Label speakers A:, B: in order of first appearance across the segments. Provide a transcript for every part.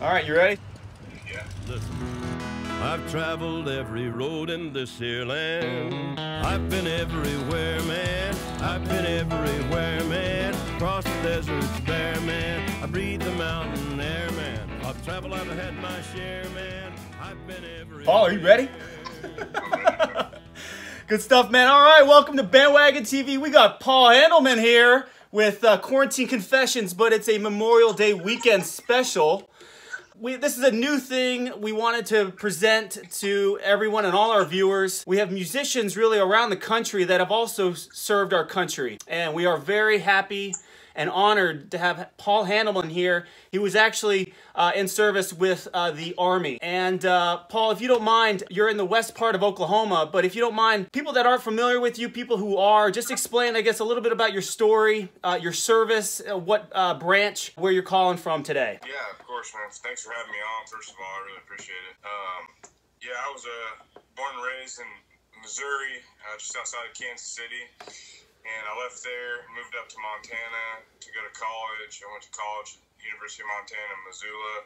A: All right, you ready?
B: Yeah.
C: Listen, I've traveled every road in this here land. I've been everywhere, man. I've been everywhere, man. Across the deserts bare, man. I breathe the mountain air, man. I've traveled, I've had my share, man. I've been everywhere.
A: Paul, are you ready? Good stuff, man. All right, welcome to Bandwagon TV. We got Paul Handelman here with Quarantine Confessions, but it's a Memorial Day weekend special. This is a new thing we wanted to present to everyone and all our viewers. We have musicians really around the country that have also served our country. And we are very happy and honored to have Paul Handelman here. He was actually in service with the Army. And Paul, if you don't mind, you're in the west part of Oklahoma, but if you don't mind, people that aren't familiar with you, people who are, just explain, I guess, a little bit about your story, your service, what branch, where you're calling from today.
B: Yeah, of course, man. Thanks for having me on, first of all. I really appreciate it. Yeah, I was born and raised in Missouri, just outside of Kansas City. And I left there, moved up to Montana to go to college. I went to college at University of Montana in Missoula.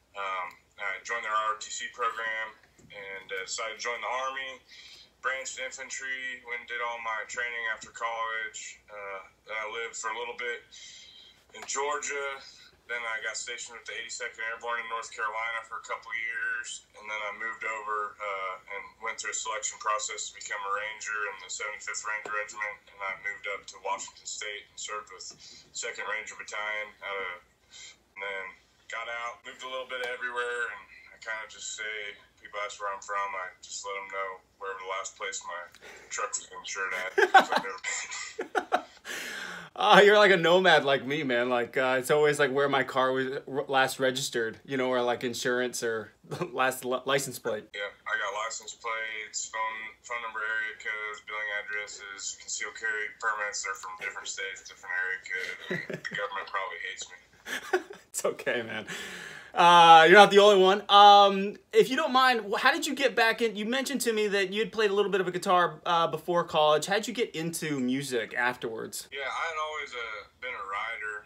B: I joined their ROTC program and decided to join the Army. Branched infantry, went and did all my training after college. I lived for a little bit in Georgia. Then I got stationed with the 82nd Airborne in North Carolina for a couple years, and then I moved over and went through a selection process to become a Ranger in the 75th Ranger Regiment, and I moved up to Washington State and served with 2nd Ranger Battalion and then got out, moved a little bit everywhere, and I kind of just say, people ask where I'm from, I just let them know wherever the last place my truck was insured at, because I've never been.
A: You're like a nomad like me, man. Like, it's always like where my car was last registered, you know, or like insurance or last license plate.
B: Yeah, I got license plates, phone number, area codes, billing addresses, concealed carry permits. They're from different states, different area codes. The government probably hates me.
A: It's okay, man. You're not the only one. If you don't mind, how did you get back in? You mentioned to me that you had played a little bit of a guitar before college. How did you get into music afterwards?
B: Yeah, I had always been a writer.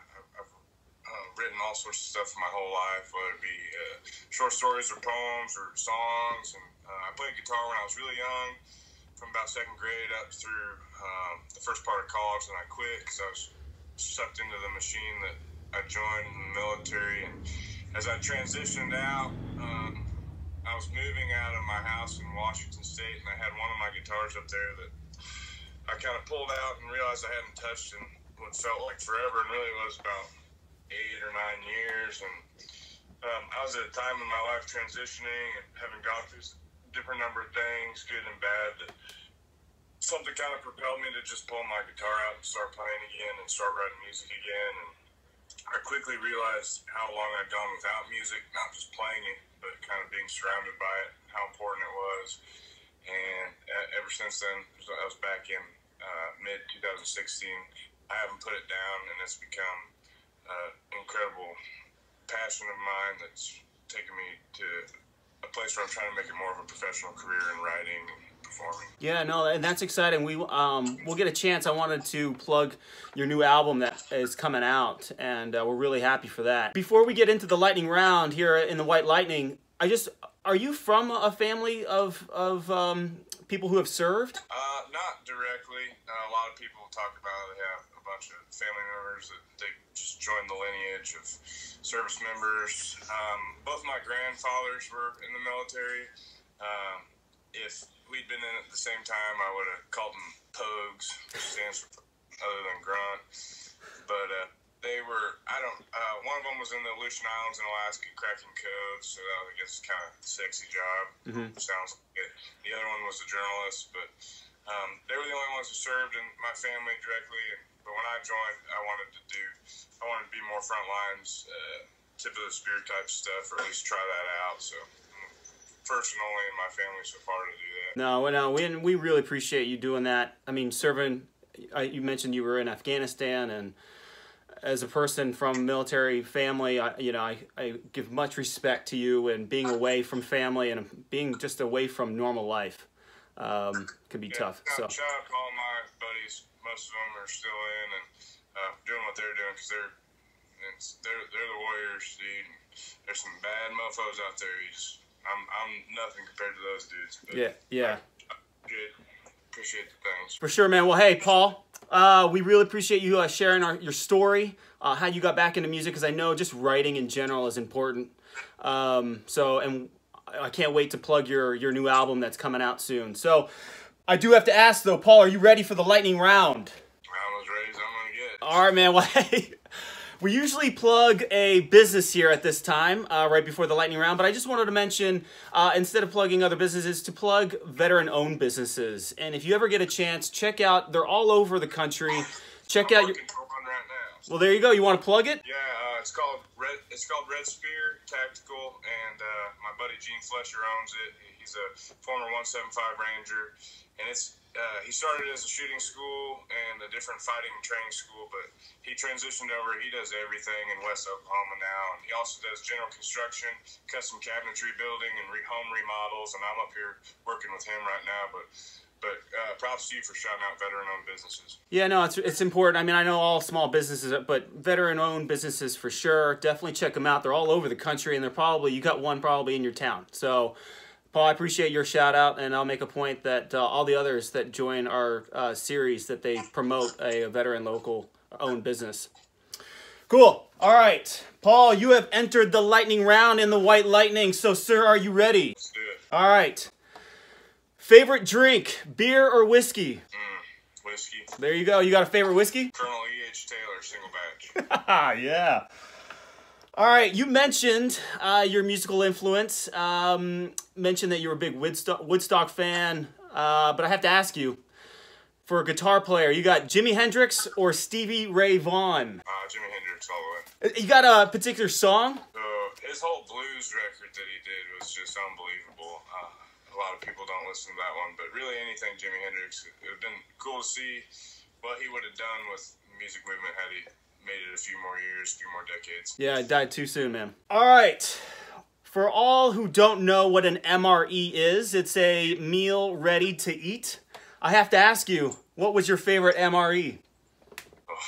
B: I've written all sorts of stuff my whole life, whether it be short stories or poems or songs. And I played guitar when I was really young, from about 2nd grade up through the first part of college. And I quit because I was sucked into the machine that I joined in the military. And as I transitioned out, I was moving out of my house in Washington State, and I had one of my guitars up there that I kind of pulled out and realized I hadn't touched in what felt like forever, and really was about 8 or 9 years. And I was at a time in my life transitioning and having gone through a different number of things, good and bad, that something kind of propelled me to just pull my guitar out and start playing again and start writing music again. And I quickly realized how long I'd gone without music, not just playing it, but kind of being surrounded by it, how important it was. And ever since then, I was back in mid-2016. I haven't put it down, and it's become an incredible passion of mine that's taken me to a place where I'm trying to make it more of a professional career in writing and performing.
A: Yeah, no, and that's exciting. We'll get a chance. I wanted to plug your new album that is coming out, and we're really happy for that. Before we get into the lightning round here in the White Lightning, are you from a family of people who have served?
B: Not directly. A lot of people talk about they have a bunch of family members that they just joined the lineage of service members. Both my grandfathers were in the military. If we'd been in at the same time, I would have called them Pogues, which stands for other than grunt. But they were, one of them was in the Aleutian Islands in Alaska cracking codes, so I guess it's kind of a sexy job. Sounds like it. The other one was a journalist, but they were the only ones who served in my family directly. But when I joined, I wanted to be more front lines, tip of the spear type stuff, or at least try that out. So first and only in my family so far to do that.
A: No, we really appreciate you doing that. I mean, serving, you mentioned you were in Afghanistan, and as a person from military family, I give much respect to you, and being away from family and being just away from normal life can be tough. So
B: shout out to all my buddies. Most of them are still in and doing what they're doing, because they're and they're the warriors, dude. There's some bad mofos out there. I'm nothing compared to those dudes. But
A: yeah.
B: Appreciate the things.
A: For sure, man. Well, hey, Paul, we really appreciate you sharing your story, how you got back into music, because I know just writing in general is important. And I can't wait to plug your new album that's coming out soon. So I do have to ask, though, Paul, are you ready for the lightning round?
B: I'm as ready as I'm going to get.
A: All right, man. Well, hey, we usually plug a business here at this time, right before the lightning round, but I just wanted to mention, instead of plugging other businesses, to plug veteran-owned businesses. And if you ever get a chance, check out, they're all over the country. Check out your...
B: One right now.
A: Well, there you go. You want to plug it?
B: Yeah, it's called Red Spear Tactical, and my buddy Gene Fletcher owns it. He's a former 175 Ranger, and he started as a shooting school and a different fighting and training school, but he transitioned over. He does everything in West Oklahoma now, and he also does general construction, custom cabinetry building, and home remodels, and I'm up here working with him right now, but props to you for shouting out veteran-owned businesses. Yeah,
A: no, it's important. I mean, I know all small businesses, but veteran-owned businesses for sure. Definitely check them out. They're all over the country, and you got one probably in your town. So, Paul, I appreciate your shout-out, and I'll make a point that all the others that join our series, that they promote a veteran local-owned business. Cool. All right. Paul, you have entered the lightning round in the White Lightning. So, sir, are you ready?
B: Let's do it.
A: All right. Favorite drink, beer or whiskey?
B: Whiskey.
A: There you go. You got a favorite whiskey?
B: Colonel E.H. Taylor, single batch.
A: Yeah. All right. You mentioned your musical influence. Mentioned that you're a big Woodstock fan. But I have to ask you, for a guitar player, you got Jimi Hendrix or Stevie Ray Vaughan?
B: Jimi Hendrix all the way.
A: You got a particular song?
B: His whole blues record that he did was just unbelievable. A lot of people don't listen to that one, but really anything Jimi Hendrix, it would have been cool to see what he would have done with the music movement had he made it a few more years, a few more decades.
A: Yeah, it died too soon, man. All right. For all who don't know what an MRE is, it's a meal ready to eat. I have to ask you, what was your favorite MRE?
B: Oh,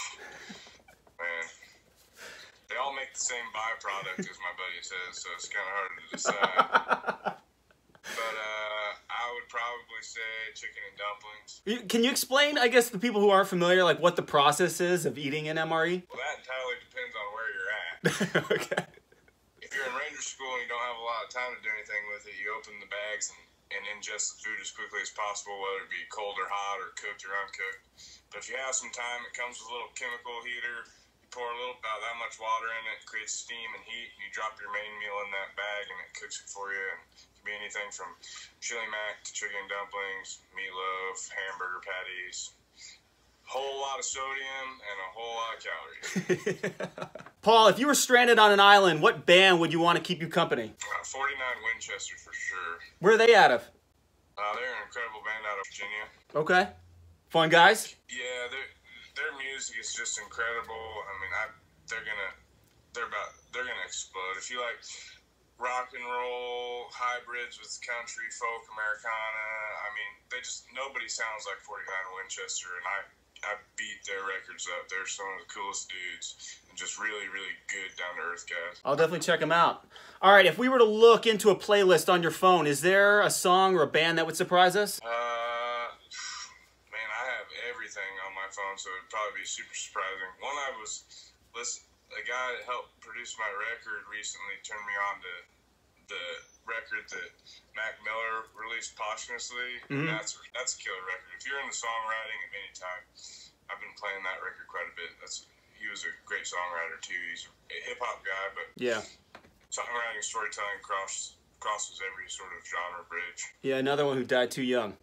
B: man. They all make the same byproduct, as my buddy says, so it's kind of hard to decide. But I would probably say chicken and dumplings.
A: Can you explain, I guess, the people who aren't familiar, like what the process is of eating an MRE?
B: Well, that entirely depends on where you're at.
A: Okay.
B: If you're in Ranger School and you don't have a lot of time to do anything with it, you open the bags and ingest the food as quickly as possible, whether it be cold or hot or cooked or uncooked. But if you have some time, it comes with a little chemical heater. You pour about that much water in it, creates steam and heat, and you drop your main meal in that bag, and it cooks it for you. And it can be anything from chili mac to chicken dumplings, meatloaf, hamburger patties. Whole lot of sodium and a whole lot of calories.
A: Paul, if you were stranded on an island, what band would you want to keep you company?
B: 49 Winchester for sure.
A: Where are they out of?
B: They're an incredible band out of Virginia.
A: Okay. Fun guys?
B: Yeah, their music is just incredible. I mean, they're gonna explode. If you like rock and roll hybrids with country, folk, Americana, I mean, nobody sounds like 49 Winchester, and I beat their records up. They're some of the coolest dudes and just really, really good down-to-earth guys.
A: I'll definitely check them out. All right, if we were to look into a playlist on your phone, is there a song or a band that would surprise us?
B: Man, I have everything on my phone, so it'd probably be super surprising. One I was listening, a guy that helped produce my record recently turned me on to the record that Mac Miller released posthumously. Mm-hmm. That's a killer record. If you're into songwriting of any type, I've been playing that record quite a bit. He was a great songwriter too. He's a hip hop guy, but
A: yeah,
B: songwriting and storytelling crosses every sort of genre bridge.
A: Yeah, another one who died too young.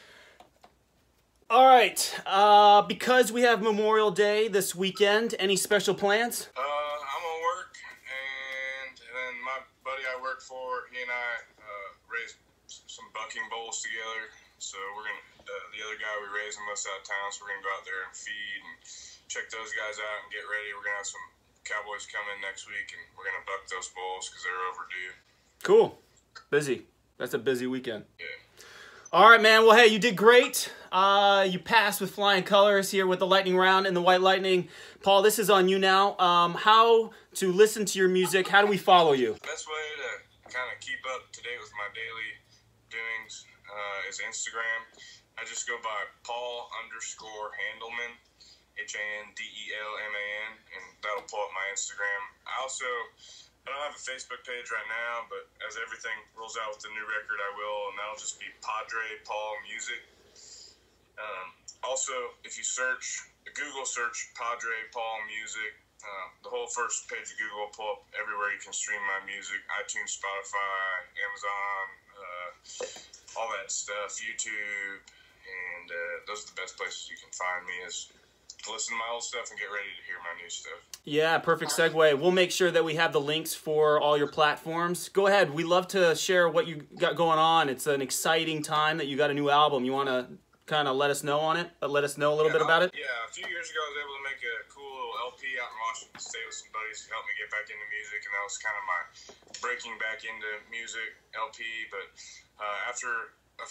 A: All right, because we have Memorial Day this weekend, any special plans?
B: I'm gonna work, and then my buddy I work for, he and I raise some bucking bulls together. So we're gonna, the other guy we raise them most out of town, so we're gonna go out there and feed and check those guys out and get ready. We're gonna have some cowboys come in next week, and we're gonna buck those bulls because they're overdue.
A: Cool, busy. That's a busy weekend.
B: Yeah.
A: All right, man. Well, hey, you did great. You passed with flying colors here with the lightning round and the White Lightning. Paul, this is on you now. How to listen to your music? How do we follow you?
B: Best way to kind of keep up to date with my daily doings is Instagram. I just go by Paul_Handelman, HANDELMAN, and that'll pull up my Instagram. I don't have a Facebook page right now, but as everything rolls out with the new record, I will, and that'll just be Padre Paul Music. Also, if you Google search Padre Paul Music, the whole first page of Google will pull up everywhere you can stream my music: iTunes, Spotify, Amazon, all that stuff, YouTube, and those are the best places you can find me, is to listen to my old stuff and get ready to hear my new stuff.
A: Yeah, perfect segue. We'll make sure that we have the links for all your platforms. Go ahead. We love to share what you got going on. It's an exciting time that you got a new album. You want to kind of let us know on it? Let us know a little bit about it?
B: Yeah, a few years ago I was able to make a cool little LP out in Washington State with some buddies who helped me get back into music, and that was kind of my breaking back into music LP. But after a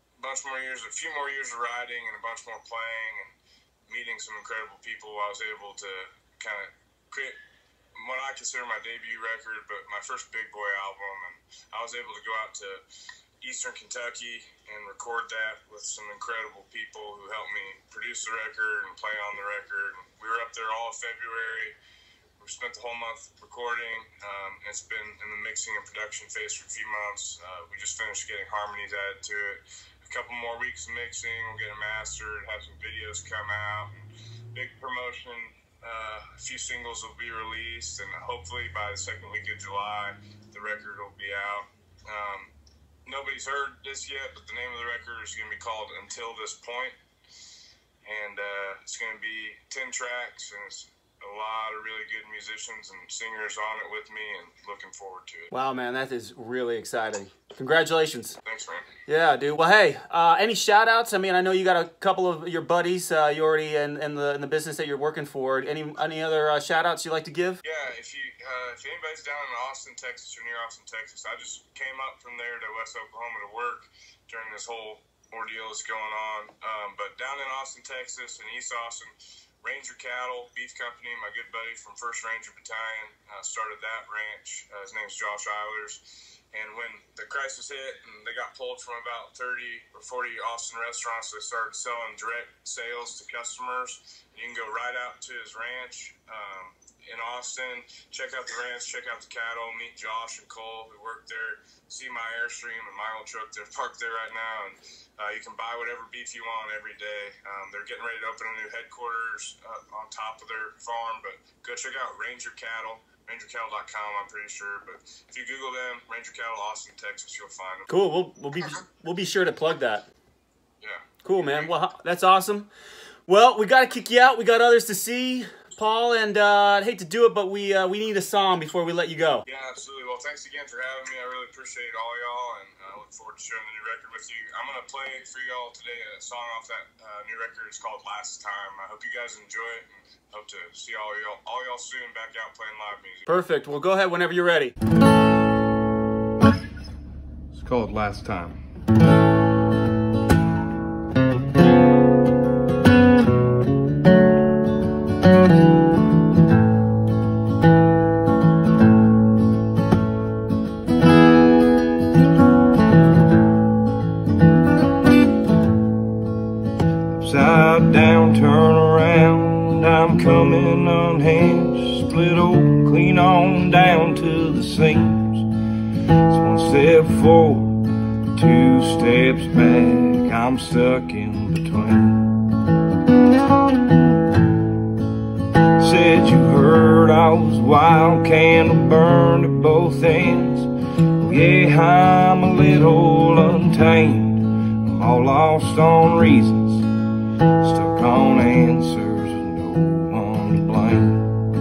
B: few more years of writing and a bunch more playing and meeting some incredible people, I was able to kind of create what I consider my debut record, but my first big boy album. And I was able to go out to Eastern Kentucky and record that with some incredible people who helped me produce the record and play on the record. And we were up there all of February. We spent the whole month recording. It's been in the mixing and production phase for a few months. We just finished getting harmonies added to it. A couple more weeks of mixing, we'll get it mastered, have some videos come out, big promotion. A few singles will be released, and hopefully by the second week of July, the record will be out. Nobody's heard this yet, but the name of the record is going to be called Until This Point, and it's going to be 10 tracks, and it's a lot of really good musicians and singers on it with me, and looking forward to it. Wow,
A: man, that is really exciting. Congratulations.
B: Thanks, man.
A: Yeah, dude. Well, hey, any shout-outs? I mean, I know you got a couple of your buddies you already in the business that you're working for. Any other shout-outs you'd like to give?
B: Yeah, if anybody's down in Austin, Texas, or near Austin, Texas, I just came up from there to West Oklahoma to work during this whole ordeal that's going on. But down in Austin, Texas, and East Austin, Ranger Cattle Beef Company, my good buddy from 1st Ranger Battalion, started that ranch. His name's Josh Eilers. And when the crisis hit and they got pulled from about 30 or 40 Austin restaurants, they started selling direct sales to customers. You can go right out to his ranch in Austin, check out the ranch, check out the cattle, meet Josh and Cole who work there, see my Airstream and my old truck. They're parked there right now, and you can buy whatever beef you want every day. They're getting ready to open a new headquarters on top of their farm, but go check out Ranger Cattle. RangerCattle.com, I'm pretty sure, but if you Google them, Ranger Cattle, Austin, Texas, you'll find them.
A: Cool. We'll be sure to plug that.
B: Yeah.
A: Cool, man. Well, that's awesome. Well, we got to kick you out. We got others to see, Paul, and I'd hate to do it, but we need a song before we let you go.
B: Yeah, absolutely. Well, thanks again for having me. I really appreciate all y'all, and I look forward to sharing the new record with you. I'm going to play for y'all today a song off that new record. It's called Last Time. I hope you guys enjoy it, and hope to see all y'all soon back out playing live music.
A: Perfect. Well, go ahead whenever you're ready.
D: It's called Last Time. Upside down, turn around, I'm coming unhinged, split open, clean on down to the seams. It's one step forward, 2 steps back, I'm stuck in between. Said you heard I was wild, candle burned at both ends. Well, yeah, I'm a little untamed, I'm all lost on reasons, stuck on answers with no one to blame.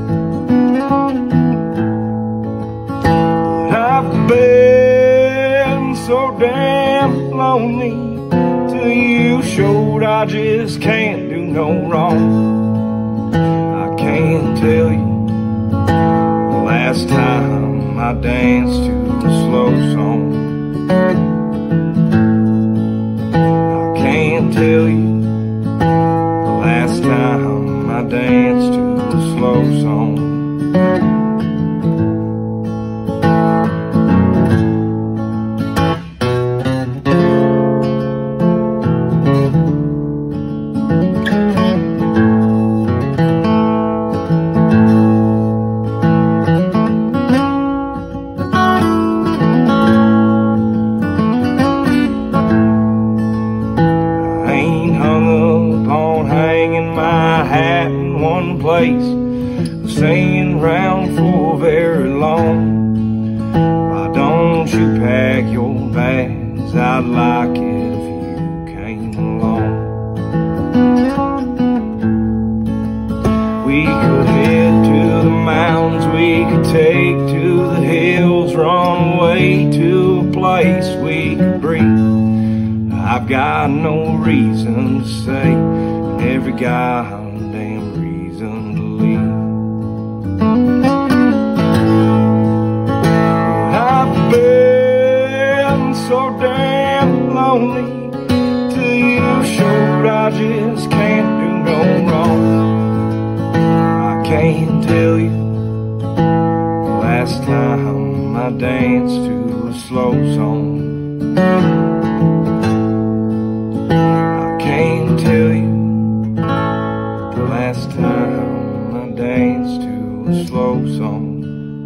D: But I've been so damn lonely till you showed I just can't do no wrong. I can't tell you the last time I danced to a slow song. hanging round for very long. Why don't you pack your bags? I'd like it if you came along. We could head to the mountains, we could take to the hills, run away to a place we could breathe. I've got no reason to say, and every goddamn reason to leave. I've been so damn lonely till you showed I just can't do no wrong. I can't tell you the last time I danced to a slow song. I can't tell you the last time I danced to a slow song.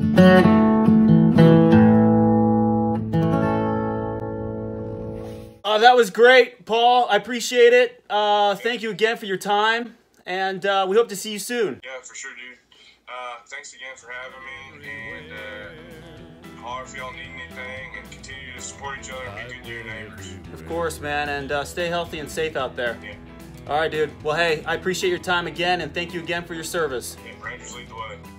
A: That was great, Paul. I appreciate it. Thank you again for your time, and we hope to see you soon.
B: Yeah, for sure, dude. Thanks again for having me, and holler if y'all need anything, and continue to support each other and be good to your neighbors.
A: Of course, man, and stay healthy and safe out there.
B: Yeah.
A: All right, dude. Well, hey, I appreciate your time again, and thank you again for your service.
B: Yeah, Rangers lead the way.